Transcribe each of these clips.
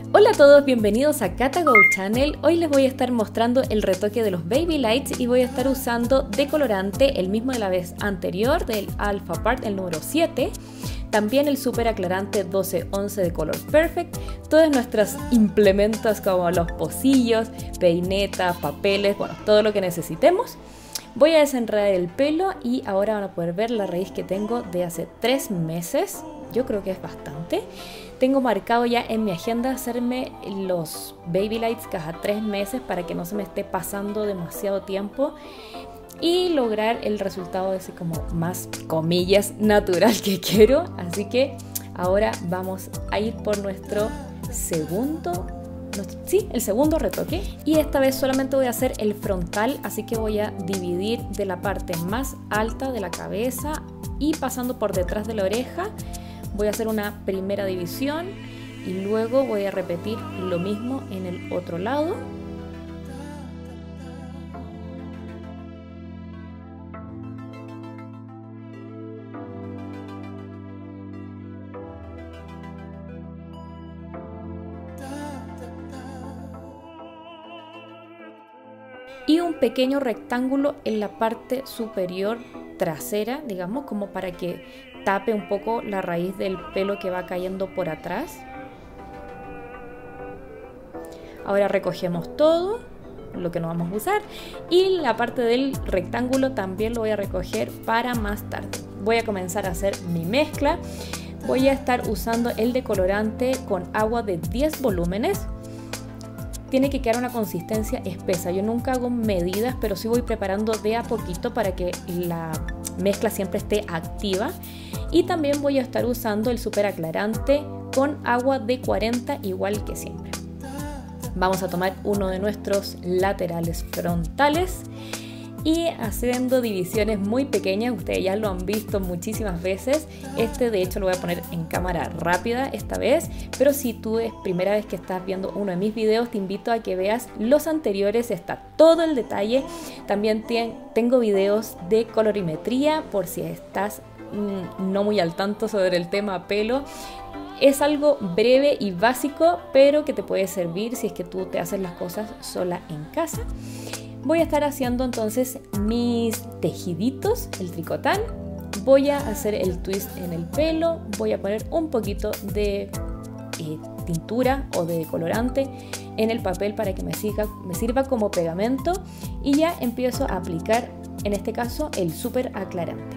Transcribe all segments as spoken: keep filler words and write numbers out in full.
Hola a todos, bienvenidos a Kata Go Channel. Hoy les voy a estar mostrando el retoque de los Baby Lights y voy a estar usando decolorante, el mismo de la vez anterior, del Alpha Part, el número siete. También el super aclarante doce once de Color Perfect. Todas nuestras implementos como los pocillos, peinetas, papeles, bueno, todo lo que necesitemos. Voy a desenredar el pelo y ahora van a poder ver la raíz que tengo de hace tres meses. Yo creo que es bastante. Tengo marcado ya en mi agenda hacerme los Baby Lights cada tres meses para que no se me esté pasando demasiado tiempo y lograr el resultado de ese como más, comillas, natural que quiero. Así que ahora vamos a ir por nuestro segundo, nuestro, sí, el segundo retoque. Y esta vez solamente voy a hacer el frontal, así que voy a dividir de la parte más alta de la cabeza y pasando por detrás de la oreja. Voy a hacer una primera división y luego voy a repetir lo mismo en el otro lado. Y un pequeño rectángulo en la parte superior trasera, digamos, como para que tape un poco la raíz del pelo que va cayendo por atrás. Ahora recogemos todo lo que no vamos a usar y la parte del rectángulo también lo voy a recoger para más tarde. Voy a comenzar a hacer mi mezcla. Voy a estar usando el decolorante con agua de diez volúmenes. Tiene que quedar una consistencia espesa. Yo nunca hago medidas, pero sí voy preparando de a poquito para que la mezcla siempre esté activa. Y también voy a estar usando el super aclarante con agua de cuarenta, igual que siempre. Vamos a tomar uno de nuestros laterales frontales y haciendo divisiones muy pequeñas. Ustedes ya lo han visto muchísimas veces. Este de hecho lo voy a poner en cámara rápida esta vez, pero si tú es primera vez que estás viendo uno de mis videos, te invito a que veas los anteriores. Está todo el detalle. También tengo videos de colorimetría por si estás mmm, no muy al tanto sobre el tema pelo. Es algo breve y básico, pero que te puede servir si es que tú te haces las cosas sola en casa. Voy a estar haciendo entonces mis tejiditos, el tricotán. Voy a hacer el twist en el pelo. Voy a poner un poquito de eh, tintura o de colorante en el papel para que me sirva, me sirva como pegamento. Y ya empiezo a aplicar, en este caso, el super aclarante.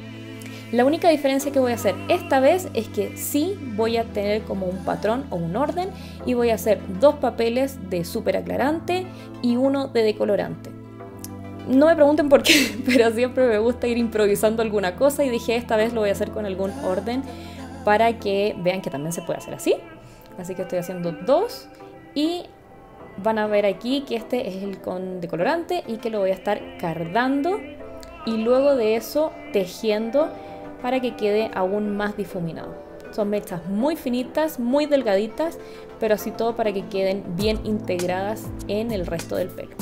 La única diferencia que voy a hacer esta vez es que sí voy a tener como un patrón o un orden y voy a hacer dos papeles de super aclarante y uno de decolorante. No me pregunten por qué, pero siempre me gusta ir improvisando alguna cosa y dije esta vez lo voy a hacer con algún orden para que vean que también se puede hacer así. Así que estoy haciendo dos y van a ver aquí que este es el con decolorante y que lo voy a estar cardando y luego de eso tejiendo para que quede aún más difuminado. Son mechas muy finitas, muy delgaditas, pero así todo para que queden bien integradas en el resto del pelo.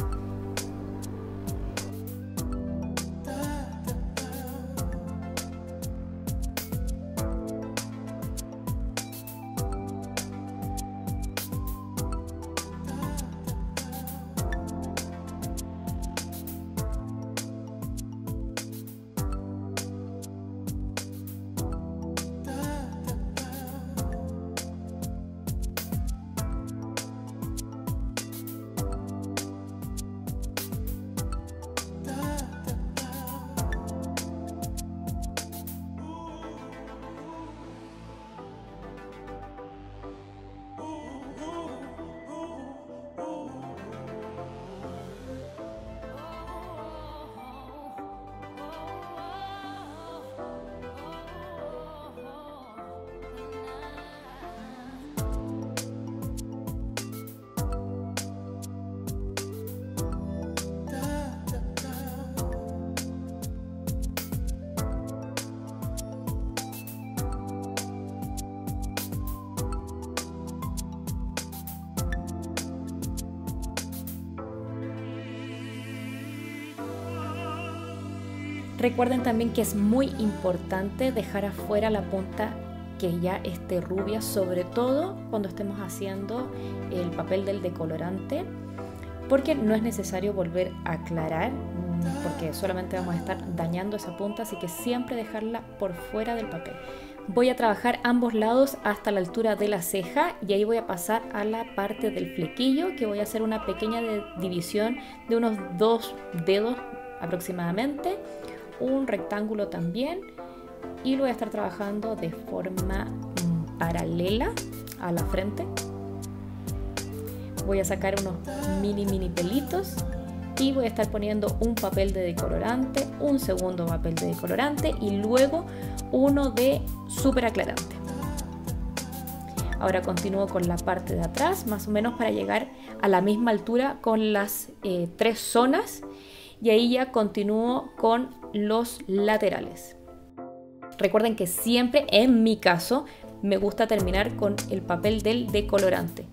Recuerden también que es muy importante dejar afuera la punta que ya esté rubia, sobre todo cuando estemos haciendo el papel del decolorante, porque no es necesario volver a aclarar, porque solamente vamos a estar dañando esa punta, así que siempre dejarla por fuera del papel. Voy a trabajar ambos lados hasta la altura de la ceja y ahí voy a pasar a la parte del flequillo, que voy a hacer una pequeña división de unos dos dedos aproximadamente, un rectángulo también, y lo voy a estar trabajando de forma mm, paralela a la frente. Voy a sacar unos mini mini pelitos y voy a estar poniendo un papel de decolorante, un segundo papel de decolorante y luego uno de súper aclarante. Ahora continúo con la parte de atrás, más o menos para llegar a la misma altura con las eh, tres zonas, y ahí ya continúo con los laterales. Recuerden que siempre, en mi caso, me gusta terminar con el papel del decolorante.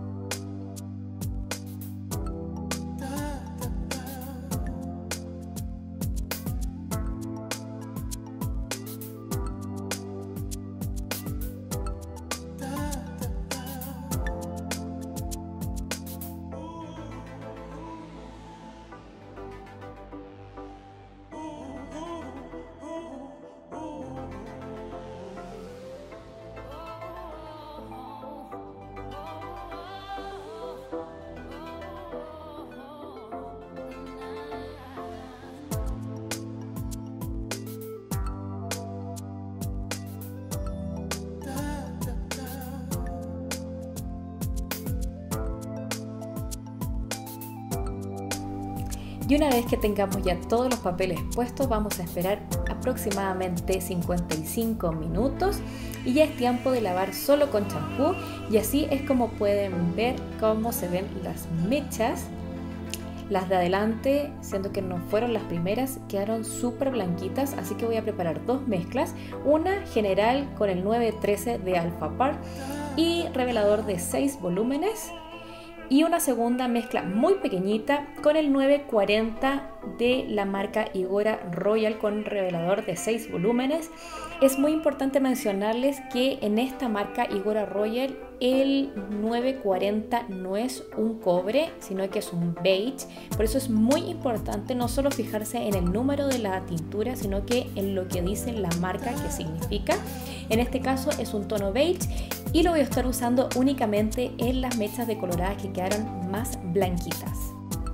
Y una vez que tengamos ya todos los papeles puestos, vamos a esperar aproximadamente cincuenta y cinco minutos y ya es tiempo de lavar solo con champú, y así es como pueden ver cómo se ven las mechas. Las de adelante, siendo que no fueron las primeras, quedaron súper blanquitas, así que voy a preparar dos mezclas, una general con el nueve trece de Alpha Par y revelador de seis volúmenes, y una segunda mezcla muy pequeñita con el nueve cuarenta de la marca Igora Royal con revelador de seis volúmenes. Es muy importante mencionarles que en esta marca Igora Royal el nueve cuarenta no es un cobre, sino que es un beige. Por eso es muy importante no solo fijarse en el número de la tintura, sino que en lo que dice la marca, que significa. En este caso es un tono beige y lo voy a estar usando únicamente en las mechas decoloradas que quedaron más blanquitas.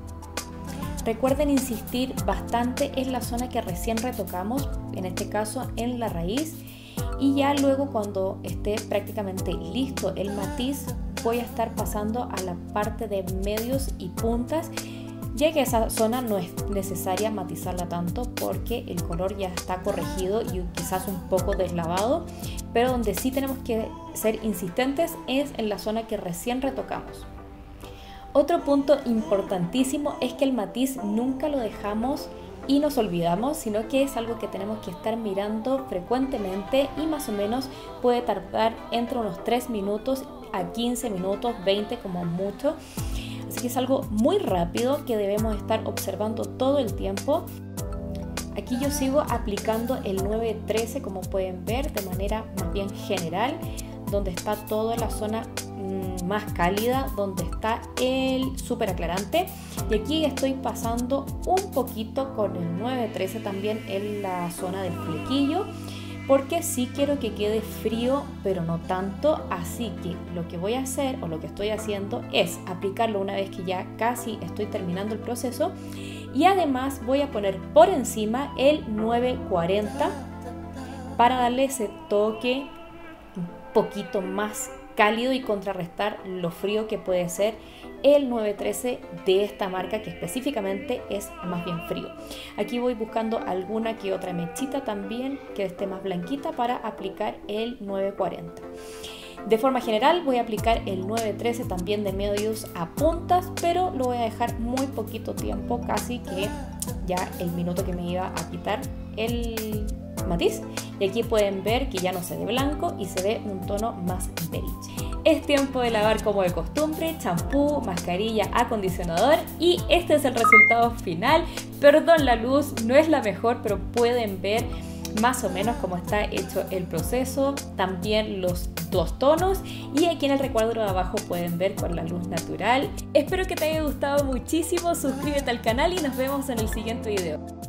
Recuerden insistir bastante en la zona que recién retocamos, en este caso en la raíz, y ya luego cuando esté prácticamente listo el matiz voy a estar pasando a la parte de medios y puntas, ya que esa zona no es necesaria matizarla tanto porque el color ya está corregido y quizás un poco deslavado, pero donde sí tenemos que ser insistentes es en la zona que recién retocamos. Otro punto importantísimo es que el matiz nunca lo dejamos y nos olvidamos, sino que es algo que tenemos que estar mirando frecuentemente y más o menos puede tardar entre unos tres minutos a quince minutos, veinte como mucho. Así que es algo muy rápido que debemos estar observando todo el tiempo. Aquí yo sigo aplicando el nueve trece, como pueden ver, de manera más bien general, donde está toda la zona mmm, más cálida, donde está el súper aclarante. Y aquí estoy pasando un poquito con el nueve trece también en la zona del flequillo, porque sí quiero que quede frío, pero no tanto. Así que lo que voy a hacer, o lo que estoy haciendo, es aplicarlo una vez que ya casi estoy terminando el proceso. Y además voy a poner por encima el nueve cuarenta para darle ese toque un poquito más cálido y contrarrestar lo frío que puede ser el nueve trece de esta marca, que específicamente es más bien frío. Aquí voy buscando alguna que otra mechita también que esté más blanquita para aplicar el nueve cuarenta. De forma general voy a aplicar el nueve trece también de medios a puntas, pero lo voy a dejar muy poquito tiempo, casi que ya el minuto que me iba a quitar el matiz. Y aquí pueden ver que ya no se ve blanco y se ve un tono más beige. Es tiempo de lavar como de costumbre, champú, mascarilla, acondicionador, y este es el resultado final. Perdón, la luz no es la mejor, pero pueden ver más o menos cómo está hecho el proceso, también los dos tonos, y aquí en el recuadro de abajo pueden ver con la luz natural. Espero que te haya gustado muchísimo, suscríbete al canal y nos vemos en el siguiente video.